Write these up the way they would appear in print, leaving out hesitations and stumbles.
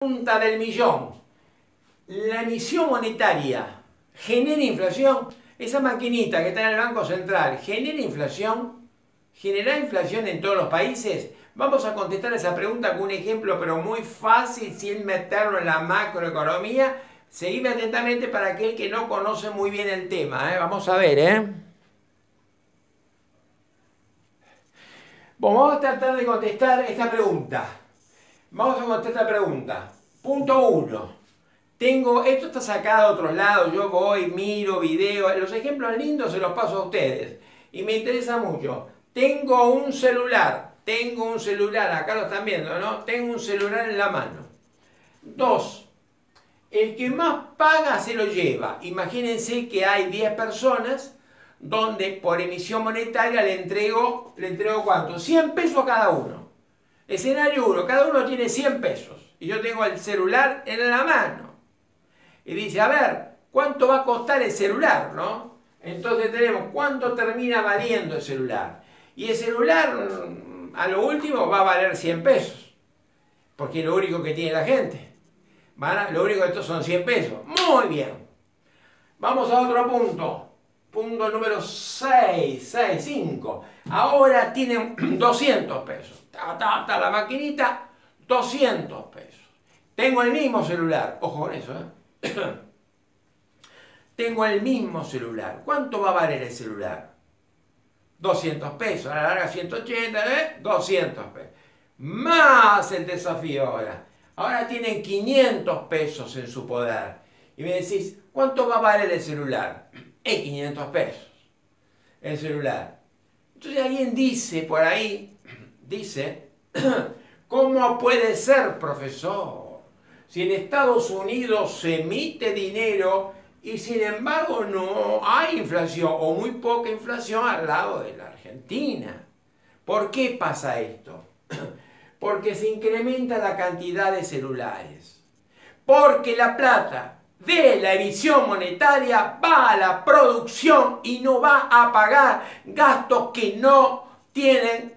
Pregunta del millón. ¿La emisión monetaria genera inflación? Esa maquinita que está en el Banco Central, ¿genera inflación? ¿Genera inflación en todos los países? Vamos a contestar esa pregunta con un ejemplo, pero muy fácil, sin meterlo en la macroeconomía. Seguime atentamente para aquel que no conoce muy bien el tema. Vamos a ver. Bueno, vamos a tratar de contestar esta pregunta. Vamos a contestar esta pregunta. Punto 1. Esto está sacado de otros lados, yo voy, miro videos, los ejemplos lindos se los paso a ustedes. Y me interesa mucho. Tengo un celular, acá lo están viendo, ¿no? Tengo un celular en la mano. 2. El que más paga se lo lleva. Imagínense que hay 10 personas donde por emisión monetaria le entrego ¿cuánto? 100 pesos a cada uno. Escenario 1, cada uno tiene 100 pesos. Y yo tengo el celular en la mano. Y dice, a ver, ¿cuánto va a costar el celular, no? Entonces tenemos, ¿cuánto termina valiendo el celular? Y el celular, a lo último, va a valer 100 pesos. Porque es lo único que tiene la gente. Lo único que estos son 100 pesos. Muy bien. Vamos a otro punto. Punto número 5. Ahora tienen 200 pesos. La maquinita, 200 pesos. Tengo el mismo celular. Ojo con eso, Tengo el mismo celular. ¿Cuánto va a valer el celular? 200 pesos. A la larga 180, 200 pesos. Más el desafío ahora. Ahora tienen 500 pesos en su poder. Y me decís, ¿cuánto va a valer el celular? 500 pesos. El celular. Entonces alguien dice por ahí, ¿cómo puede ser, profesor? Si en Estados Unidos se emite dinero y sin embargo no hay inflación o muy poca inflación al lado de la Argentina. ¿Por qué pasa esto? Porque se incrementa la cantidad de celulares. Porque la plata de la emisión monetaria va a la producción y no va a pagar gastos que no tienen,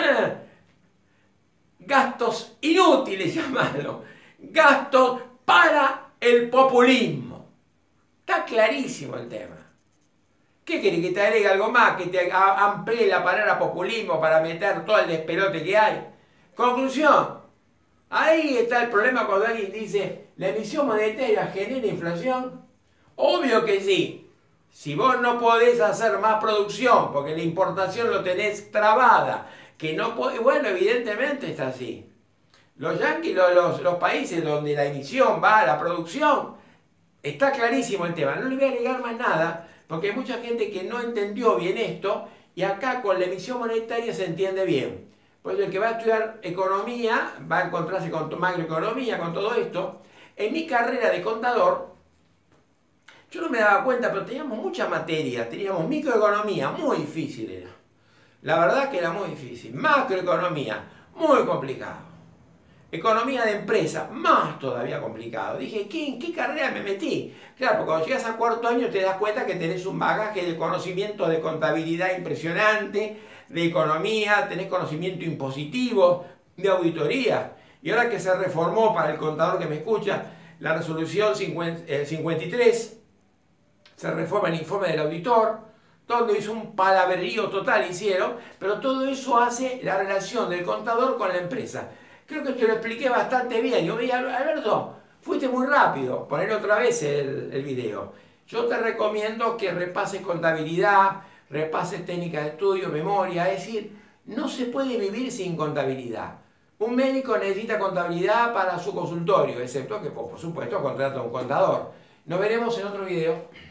gastos inútiles, llamarlo. Gastos para el populismo. Está clarísimo el tema. ¿Qué querés? ¿Que te agregue algo más? ¿Que te amplíe la palabra populismo para meter todo el despelote que hay? Conclusión. Ahí está el problema cuando alguien dice ¿la emisión monetaria genera inflación? Obvio que sí. Si vos no podés hacer más producción porque la importación lo tenés trabada, que no podés, bueno, evidentemente está así. Los yanquis, los países donde la emisión va a la producción, está clarísimo el tema. No le voy a agregar más nada, porque hay mucha gente que no entendió bien esto, y acá con la emisión monetaria se entiende bien. Por eso el que va a estudiar economía, va a encontrarse con macroeconomía, con todo esto. En mi carrera de contador, yo no me daba cuenta, pero teníamos muchas materias, teníamos microeconomía, muy difícil era. La verdad que era muy difícil. Macroeconomía, muy complicado. Economía de empresa, más todavía complicado. Dije, ¿en qué carrera me metí? Claro, porque cuando llegas a cuarto año te das cuenta que tenés un bagaje de conocimiento de contabilidad impresionante, de economía, tenés conocimiento impositivo, de auditoría. Y ahora que se reformó, para el contador que me escucha, la resolución 53, se reforma el informe del auditor, donde hizo un palabrerío total, hicieron, pero todo eso hace la relación del contador con la empresa. Creo que te lo expliqué bastante bien. Yo veía, Alberto, fuiste muy rápido. Poner otra vez el video. Yo te recomiendo que repases contabilidad, repases técnica de estudio, memoria. Es decir, no se puede vivir sin contabilidad. Un médico necesita contabilidad para su consultorio, excepto que, por supuesto, contrata a un contador. Nos veremos en otro video.